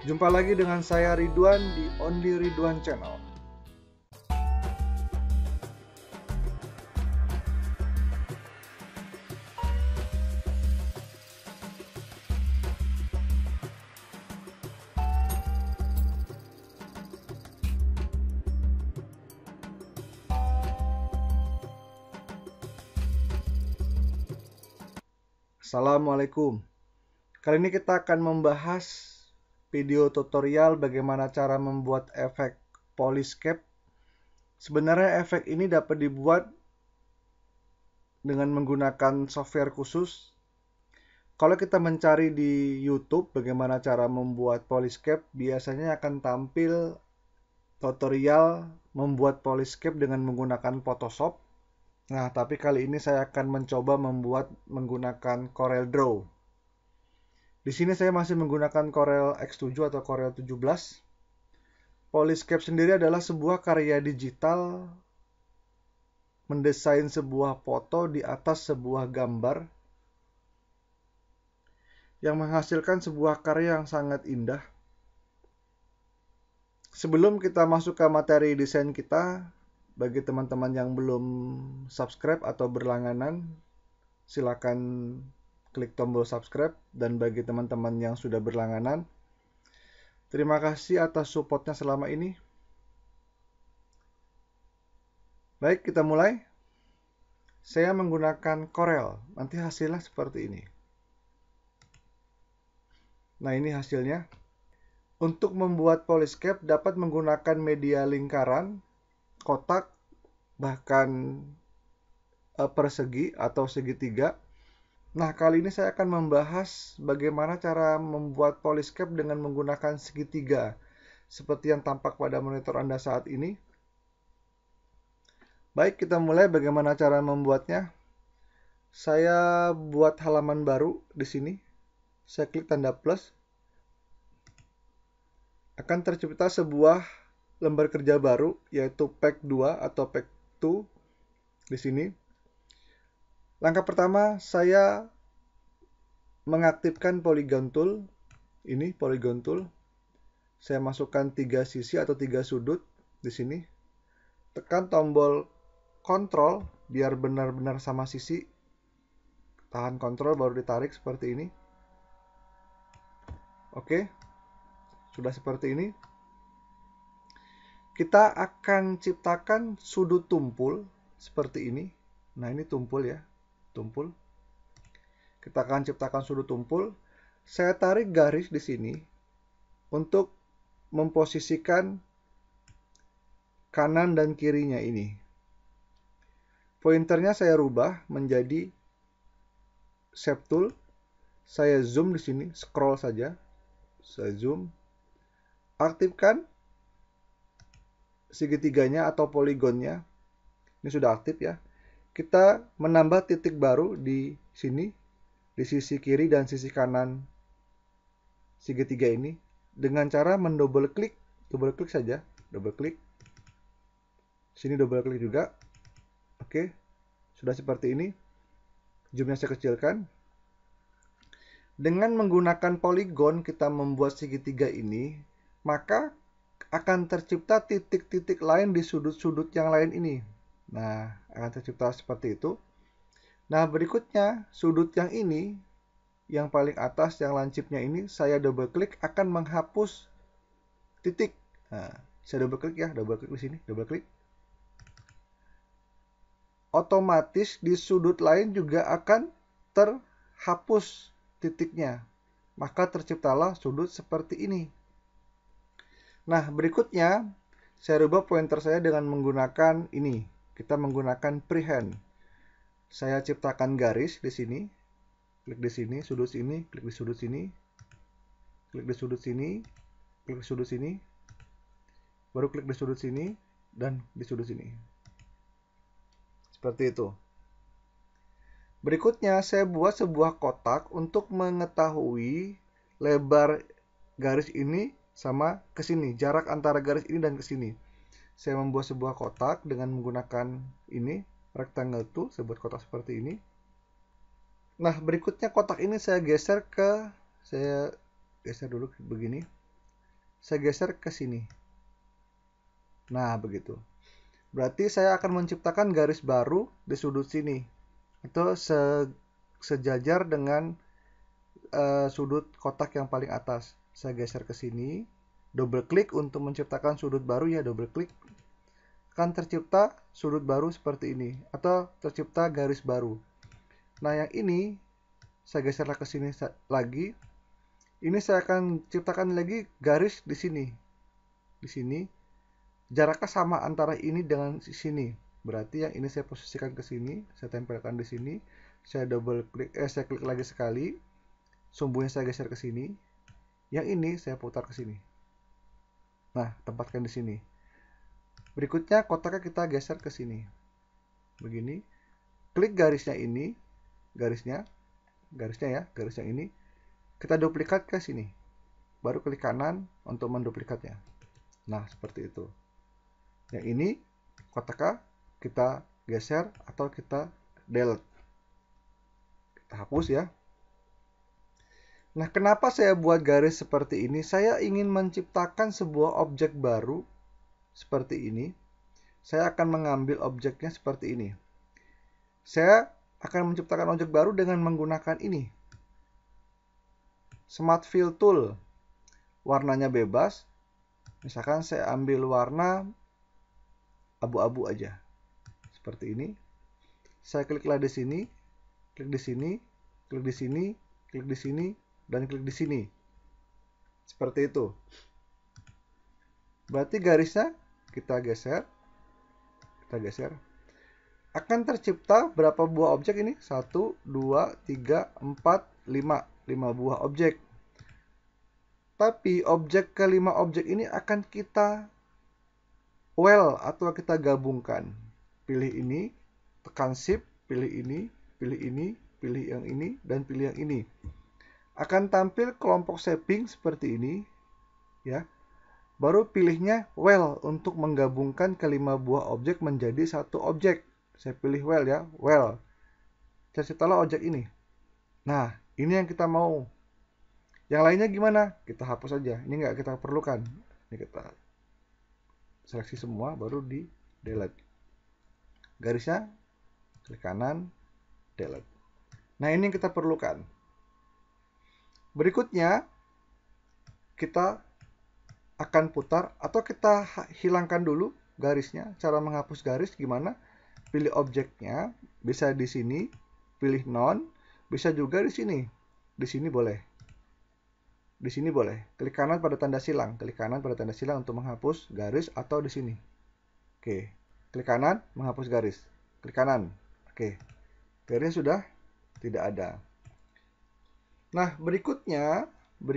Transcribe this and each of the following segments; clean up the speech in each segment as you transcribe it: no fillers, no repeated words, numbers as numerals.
Jumpa lagi dengan saya Ridwan di Only Ridwan Channel. Assalamualaikum. Kali ini kita akan membahas video tutorial bagaimana cara membuat efek polyscape. Sebenarnya efek ini dapat dibuat dengan menggunakan software khusus. Kalau kita mencari di YouTube bagaimana cara membuat polyscape, biasanya akan tampil tutorial membuat polyscape dengan menggunakan Photoshop. Nah, tapi kali ini saya akan mencoba membuat menggunakan CorelDRAW. Di sini saya masih menggunakan Corel X7 atau Corel 17. Polyscape sendiri adalah sebuah karya digital mendesain sebuah foto di atas sebuah gambar yang menghasilkan sebuah karya yang sangat indah. Sebelum kita masuk ke materi desain kita, bagi teman-teman yang belum subscribe atau berlangganan, silakan klik tombol subscribe. Dan bagi teman-teman yang sudah berlangganan, terima kasih atas supportnya selama ini. Baik, kita mulai. Saya menggunakan Corel, nanti hasilnya seperti ini. Nah, ini hasilnya. Untuk membuat polyscape dapat menggunakan media lingkaran, kotak, bahkan persegi atau segitiga. Nah, kali ini saya akan membahas bagaimana cara membuat polyscape dengan menggunakan segitiga, seperti yang tampak pada monitor Anda saat ini. Baik, kita mulai bagaimana cara membuatnya. Saya buat halaman baru di sini. Saya klik tanda plus. Akan tercipta sebuah lembar kerja baru, yaitu Pack 2 atau Pack 2 di sini. Langkah pertama, saya mengaktifkan polygon tool. Ini polygon tool. Saya masukkan 3 sisi atau 3 sudut di sini. Tekan tombol Ctrl biar benar-benar sama sisi. Tahan Ctrl baru ditarik seperti ini. Oke. Sudah seperti ini. Kita akan ciptakan sudut tumpul seperti ini. Nah, ini tumpul ya. Tumpul. Kita akan ciptakan sudut tumpul. Saya tarik garis di sini untuk memposisikan kanan dan kirinya ini. Pointernya saya rubah menjadi shape tool. Saya zoom di sini, scroll saja. Saya zoom. Aktifkan segitiganya atau poligonnya. Ini sudah aktif ya. Kita menambah titik baru di sini, di sisi kiri dan sisi kanan segitiga ini dengan cara mendouble klik saja, double klik. Sini double klik juga. Oke. Sudah seperti ini. Zoomnya saya kecilkan. Dengan menggunakan poligon kita membuat segitiga ini, maka akan tercipta titik-titik lain di sudut-sudut yang lain ini. Nah, akan tercipta seperti itu. Nah, berikutnya sudut yang ini, yang paling atas, yang lancipnya ini, saya double klik akan menghapus titik. Nah, saya double klik ya, double klik di sini, double klik. Otomatis di sudut lain juga akan terhapus titiknya. Maka terciptalah sudut seperti ini. Nah, berikutnya saya rubah pointer saya dengan menggunakan ini. Kita menggunakan freehand. Saya ciptakan garis di sini. Klik di sini, sudut sini, klik di sudut sini. Klik di sudut sini, klik di sudut sini. Baru klik di sudut sini dan di sudut sini. Seperti itu. Berikutnya saya buat sebuah kotak untuk mengetahui lebar garis ini sama ke sini, jarak antara garis ini dan ke sini. Saya membuat sebuah kotak dengan menggunakan ini, rectangle tool, saya buat kotak seperti ini. Nah, berikutnya kotak ini saya geser dulu begini. saya geser ke sini. Nah, begitu. Berarti saya akan menciptakan garis baru di sudut sini. Atau sejajar dengan sudut kotak yang paling atas. Saya geser ke sini. Double klik untuk menciptakan sudut baru ya, double klik. Akan tercipta sudut baru seperti ini. Atau tercipta garis baru. Nah, yang ini saya geser ke sini lagi. Ini saya akan ciptakan lagi garis di sini. Di sini. Jaraknya sama antara ini dengan sini. Berarti yang ini saya posisikan ke sini. Saya tempelkan di sini. Saya double klik, saya klik lagi sekali. Sumbunya saya geser ke sini. Yang ini saya putar ke sini. Nah, tempatkan di sini. Berikutnya kotaknya kita geser ke sini. Begini. Klik garisnya ini. Garisnya ya, garis yang ini. Kita duplikat ke sini. Baru klik kanan untuk menduplikatnya. Nah, seperti itu. Yang ini kotaknya kita geser atau kita delete. Kita hapus ya. Nah, kenapa saya buat garis seperti ini? Saya ingin menciptakan sebuah objek baru seperti ini. Saya akan mengambil objeknya seperti ini. Saya akan menciptakan objek baru dengan menggunakan ini. Smart Fill Tool. Warnanya bebas. Misalkan saya ambil warna abu-abu aja. Seperti ini. Saya kliklah di sini, klik di sini, klik di sini, klik di sini, dan klik di sini. Seperti itu. Berarti garisnya kita geser. Kita geser. Akan tercipta berapa buah objek ini? 1, 2, 3, 4, 5. 5 buah objek. Tapi objek kelima objek ini akan kita atau kita gabungkan. Pilih ini, tekan shift, pilih ini, pilih ini, pilih yang ini, dan pilih yang ini. Akan tampil kelompok shaping seperti ini. Ya. Baru pilihnya untuk menggabungkan kelima buah objek menjadi satu objek. Saya pilih ya, terciptalah objek ini. Nah, ini yang kita mau. Yang lainnya gimana? Kita hapus aja. Ini nggak kita perlukan. Ini kita seleksi semua, baru di delete. Garisnya, klik kanan, delete. Nah, ini yang kita perlukan. Berikutnya, kita akan putar atau kita hilangkan dulu garisnya. Cara menghapus garis gimana? Pilih objeknya, bisa di sini, pilih none, bisa juga di sini. Di sini boleh. Di sini boleh. Klik kanan pada tanda silang, klik kanan pada tanda silang untuk menghapus garis atau di sini. Oke. Klik kanan menghapus garis. Klik kanan. Oke. Garisnya sudah tidak ada. Nah, berikutnya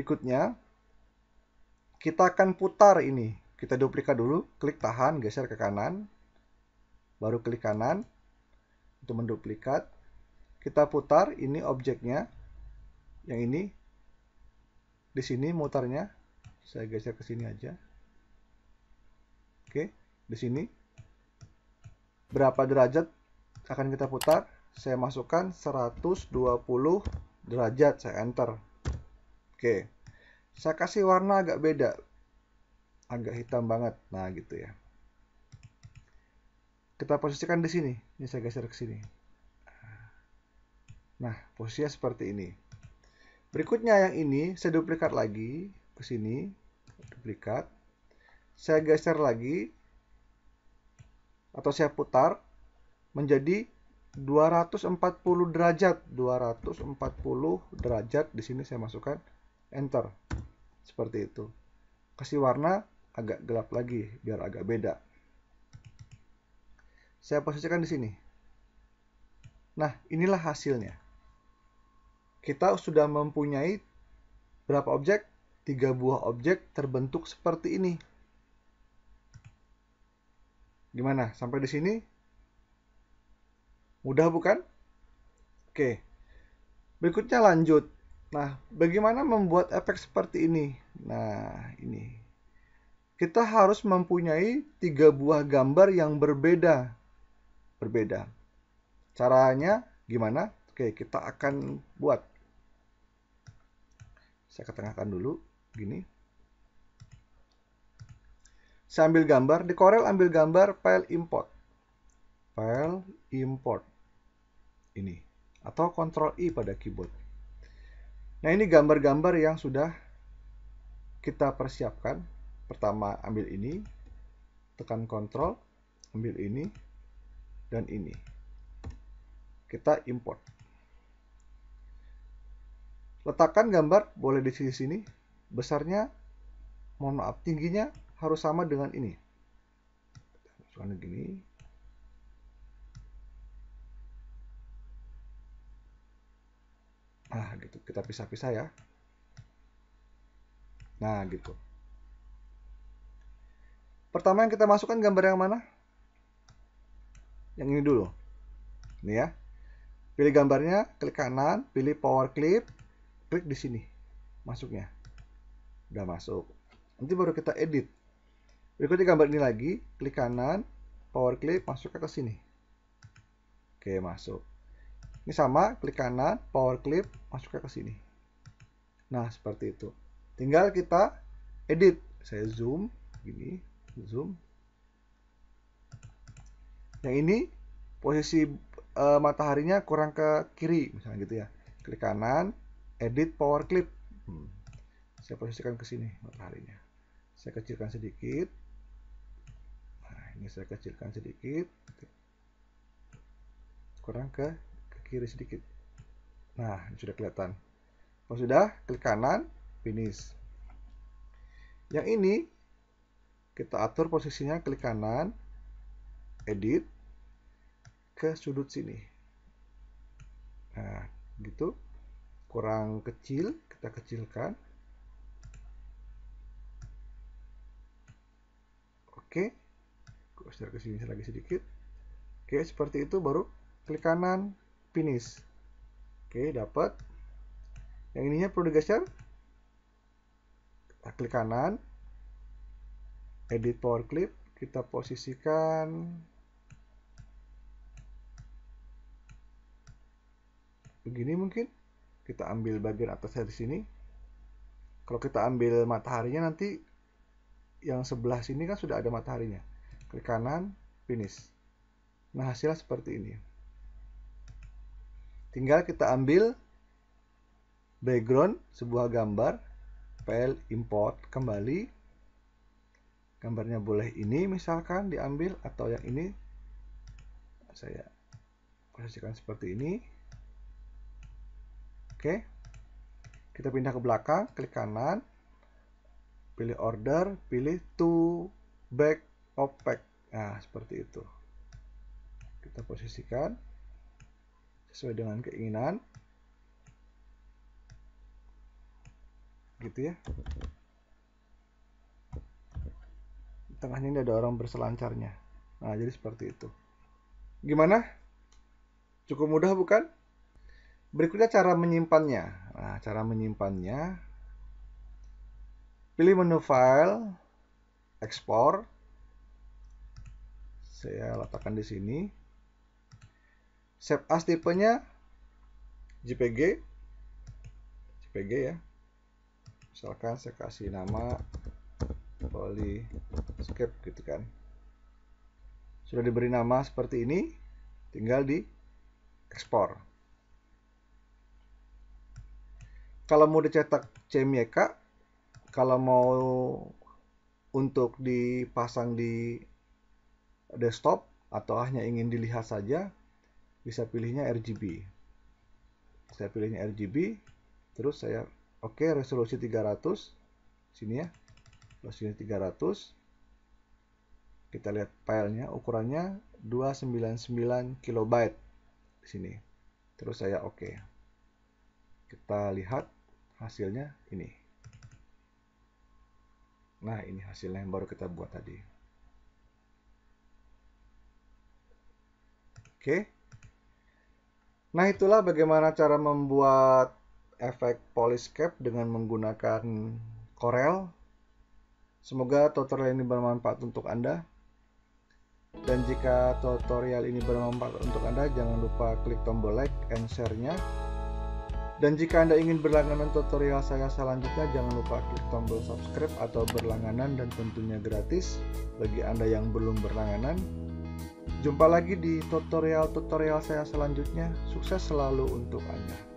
kita akan putar ini. Kita duplikat dulu, klik tahan, geser ke kanan. Baru klik kanan untuk menduplikat. Kita putar ini objeknya. Yang ini di sini mutarnya. Saya geser ke sini aja. Oke, di sini. Berapa derajat akan kita putar? Saya masukkan 120 derajat, saya enter. Oke. Saya kasih warna agak beda. Agak hitam banget. Nah, gitu ya. Kita posisikan di sini. Ini saya geser ke sini. Nah, posisinya seperti ini. Berikutnya yang ini saya duplikat lagi ke sini. Duplikat. Saya geser lagi atau saya putar menjadi 240 derajat. 240 derajat. Di sini saya masukkan enter. Seperti itu. Kasih warna agak gelap lagi biar agak beda. Saya posisikan di sini. Nah, inilah hasilnya. Kita sudah mempunyai berapa objek? 3 buah objek terbentuk seperti ini. Gimana? Sampai di sini? Mudah bukan? Oke. Berikutnya lanjut. Nah, bagaimana membuat efek seperti ini? Nah, ini. Kita harus mempunyai 3 buah gambar yang berbeda. Caranya gimana? Oke, kita akan buat. Saya ketengahkan dulu, gini. Saya ambil gambar, di Corel ambil gambar file import. File import. Ini. Atau Ctrl I pada keyboard. Nah, ini gambar-gambar yang sudah kita persiapkan. Pertama, ambil ini. Tekan Ctrl. Ambil ini. Dan ini. Kita import. Letakkan gambar, boleh di sini. Besarnya, mohon maaf, tingginya harus sama dengan ini. Masukkan gini. Nah, gitu. Kita pisah-pisah ya. Nah, gitu. Pertama yang kita masukkan gambar yang mana? Yang ini dulu. Ini ya. Pilih gambarnya, klik kanan, pilih power clip, klik di sini. Masuknya. Udah masuk. Nanti baru kita edit. Berikutnya gambar ini lagi, klik kanan, power clip, masuk ke sini. Oke, masuk. Ini sama, klik kanan, power clip, masuk ke sini. Nah, seperti itu. Tinggal kita edit. Saya zoom, gini, zoom. Yang ini posisi mataharinya kurang ke kiri, misalnya gitu ya. Klik kanan, edit power clip. Saya posisikan ke sini mataharinya. Saya kecilkan sedikit. Nah, ini saya kecilkan sedikit. Kurang ke kiri sedikit. Nah, ini sudah kelihatan. Kalau sudah, klik kanan, finish. Yang ini kita atur posisinya, klik kanan, edit ke sudut sini. Nah, gitu. Kurang kecil, kita kecilkan. Oke. Geser ke sini lagi sedikit. Oke, seperti itu, baru klik kanan, finish. Oke, dapat. Yang ininya perlu digeser. Kita klik kanan, edit power clip, kita posisikan begini mungkin. Kita ambil bagian atas dari sini. Kalau kita ambil mataharinya nanti yang sebelah sini kan sudah ada mataharinya. Klik kanan, finish. Nah, hasilnya seperti ini. Tinggal kita ambil background sebuah gambar, file import kembali. Gambarnya boleh ini misalkan diambil, atau yang ini saya posisikan seperti ini. Oke, kita pindah ke belakang, klik kanan, pilih order, pilih to back opaque. Nah, seperti itu. Kita posisikan sesuai dengan keinginan. Gitu ya. Di tengahnya ini ada orang berselancarnya. Nah, jadi seperti itu. Gimana? Cukup mudah bukan? Berikutnya cara menyimpannya. Nah, cara menyimpannya, pilih menu file, ekspor. Saya letakkan di sini. Save as tipenya JPG. JPG ya. Misalkan saya kasih nama polyscape gitu kan. Sudah diberi nama seperti ini, tinggal di ekspor. Kalau mau dicetak CMYK, kalau mau untuk dipasang di desktop atau hanya ingin dilihat saja, bisa pilihnya RGB. Saya pilihnya RGB, terus saya oke, resolusi 300. Sini ya. Resolusi 300. Kita lihat filenya, ukurannya 299 KB di sini. Terus saya oke. Kita lihat hasilnya ini. Nah, ini hasilnya yang baru kita buat tadi. Oke. Nah, itulah bagaimana cara membuat efek polyscape dengan menggunakan Corel. Semoga tutorial ini bermanfaat untuk Anda. Dan jika tutorial ini bermanfaat untuk Anda, jangan lupa klik tombol like and share-nya. Dan jika Anda ingin berlangganan tutorial saya selanjutnya, jangan lupa klik tombol subscribe atau berlangganan, dan tentunya gratis bagi Anda yang belum berlangganan. Jumpa lagi di tutorial-tutorial saya selanjutnya. Sukses selalu untuk Anda.